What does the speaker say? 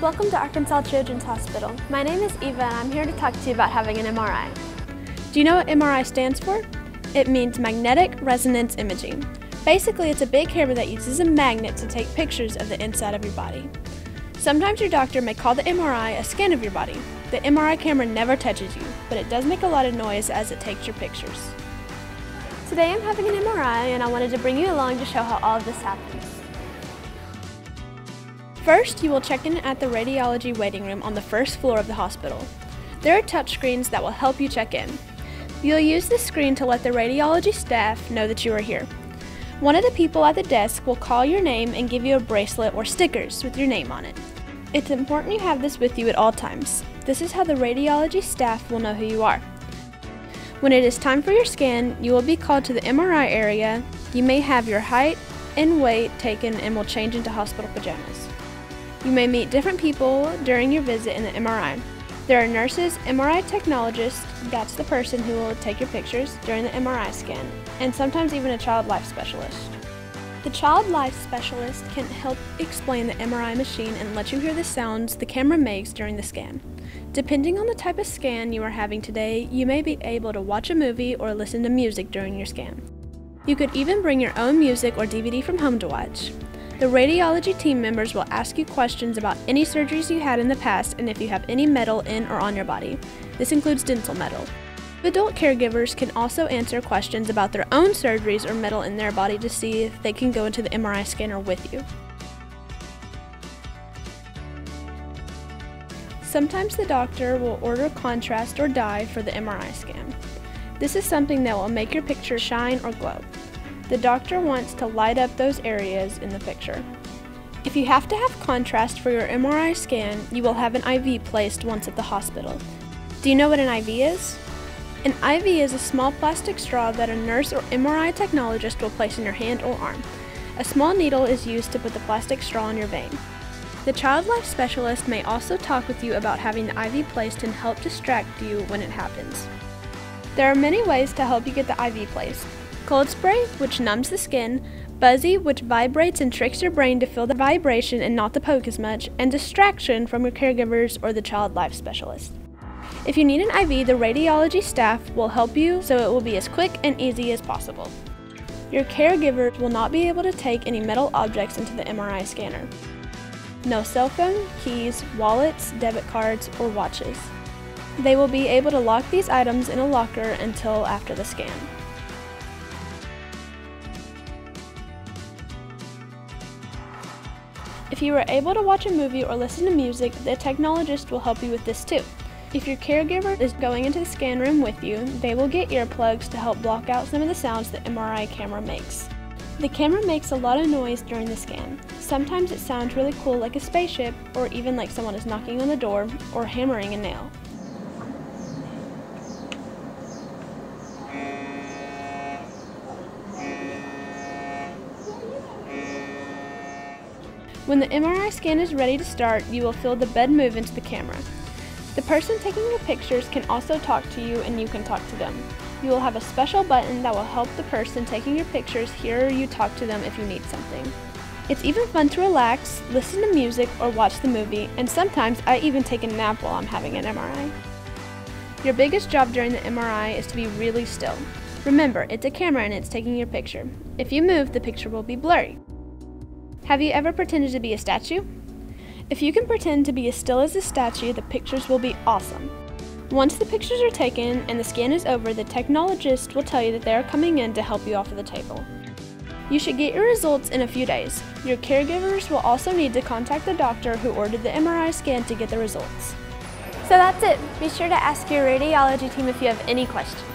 Welcome to Arkansas Children's Hospital. My name is Eva and I'm here to talk to you about having an MRI. Do you know what MRI stands for? It means magnetic resonance imaging. Basically, it's a big camera that uses a magnet to take pictures of the inside of your body. Sometimes your doctor may call the MRI a scan of your body. The MRI camera never touches you, but it does make a lot of noise as it takes your pictures. Today I'm having an MRI and I wanted to bring you along to show how all of this happens. First, you will check in at the radiology waiting room on the first floor of the hospital. There are touch screens that will help you check in. You'll use this screen to let the radiology staff know that you are here. One of the people at the desk will call your name and give you a bracelet or stickers with your name on it. It's important you have this with you at all times. This is how the radiology staff will know who you are. When it is time for your scan, you will be called to the MRI area. You may have your height and weight taken and will change into hospital pajamas. You may meet different people during your visit in the MRI. There are nurses, MRI technologists, that's the person who will take your pictures during the MRI scan, and sometimes even a child life specialist. The child life specialist can help explain the MRI machine and let you hear the sounds the camera makes during the scan. Depending on the type of scan you are having today, you may be able to watch a movie or listen to music during your scan. You could even bring your own music or DVD from home to watch. The radiology team members will ask you questions about any surgeries you had in the past and if you have any metal in or on your body. This includes dental metal. Adult caregivers can also answer questions about their own surgeries or metal in their body to see if they can go into the MRI scanner with you. Sometimes the doctor will order contrast or dye for the MRI scan. This is something that will make your picture shine or glow. The doctor wants to light up those areas in the picture. If you have to have contrast for your MRI scan, you will have an IV placed once at the hospital. Do you know what an IV is? An IV is a small plastic straw that a nurse or MRI technologist will place in your hand or arm. A small needle is used to put the plastic straw in your vein. The child life specialist may also talk with you about having the IV placed and help distract you when it happens. There are many ways to help you get the IV placed. Cold spray, which numbs the skin, buzzy, which vibrates and tricks your brain to feel the vibration and not the poke as much, and distraction from your caregivers or the child life specialist. If you need an IV, the radiology staff will help you so it will be as quick and easy as possible. Your caregivers will not be able to take any metal objects into the MRI scanner. No cell phone, keys, wallets, debit cards, or watches. They will be able to lock these items in a locker until after the scan. If you are able to watch a movie or listen to music, the technologist will help you with this too. If your caregiver is going into the scan room with you, they will get earplugs to help block out some of the sounds the MRI camera makes. The camera makes a lot of noise during the scan. Sometimes it sounds really cool like a spaceship, or even like someone is knocking on the door or hammering a nail. When the MRI scan is ready to start, you will feel the bed move into the camera. The person taking your pictures can also talk to you and you can talk to them. You will have a special button that will help the person taking your pictures hear you talk to them if you need something. It's even fun to relax, listen to music, or watch the movie, and sometimes I even take a nap while I'm having an MRI. Your biggest job during the MRI is to be really still. Remember, it's a camera and it's taking your picture. If you move, the picture will be blurry. Have you ever pretended to be a statue? If you can pretend to be as still as a statue, the pictures will be awesome. Once the pictures are taken and the scan is over, the technologist will tell you that they are coming in to help you off of the table. You should get your results in a few days. Your caregivers will also need to contact the doctor who ordered the MRI scan to get the results. So that's it. Be sure to ask your radiology team if you have any questions.